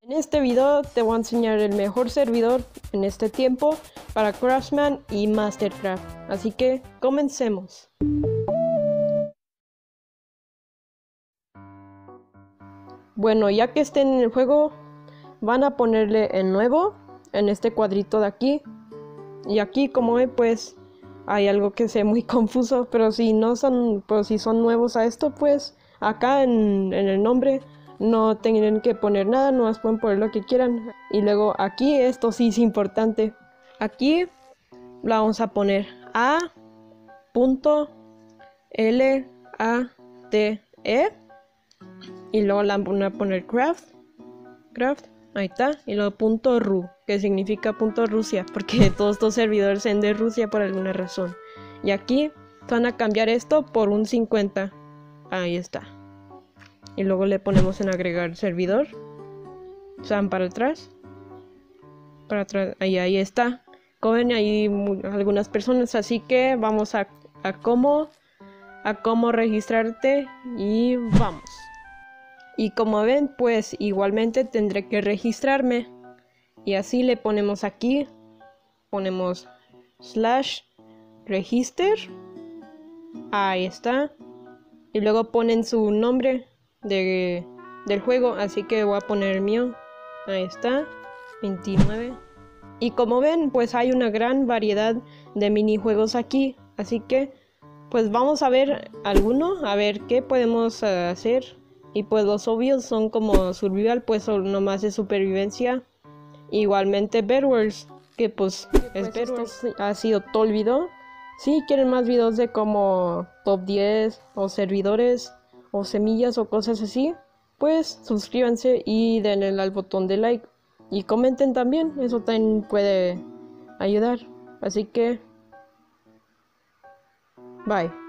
En este video te voy a enseñar el mejor servidor en este tiempo para Craftsman y Mastercraft, así que comencemos. Bueno, ya que estén en el juego, van a ponerle en nuevo en este cuadrito de aquí. Y aquí, como ven, pues hay algo que se ve muy confuso, pero si no son, pues si son nuevos a esto, pues acá en el nombre no tienen que poner nada, no más pueden poner lo que quieran. Y luego aquí, esto sí es importante. Aquí la vamos a poner A.LATE y luego la van a poner craft, ahí está, y luego .ru, que significa .Rusia, porque todos estos servidores son de Rusia por alguna razón. Y aquí van a cambiar esto por un 50, ahí está. Y luego le ponemos en agregar servidor, van para atrás, ahí está. Cogen ahí algunas personas, así que vamos a cómo registrarte y vamos. Y como ven, pues igualmente tendré que registrarme. Y así le ponemos aquí, ponemos /register, ahí está. Y luego ponen su nombre del juego, así que voy a poner el mío, ahí está, 29. Y como ven, pues hay una gran variedad de minijuegos aquí, así que pues vamos a ver alguno, a ver qué podemos hacer. Y pues los obvios son como survival, pues son nomás de supervivencia. Igualmente Bedwars, que pues es Bedwars. Ha sido todo el video. Si quieren más videos de como top 10 o servidores o semillas o cosas así, pues suscríbanse y denle al botón de like. Y comenten también, eso también puede ayudar. Así que, bye.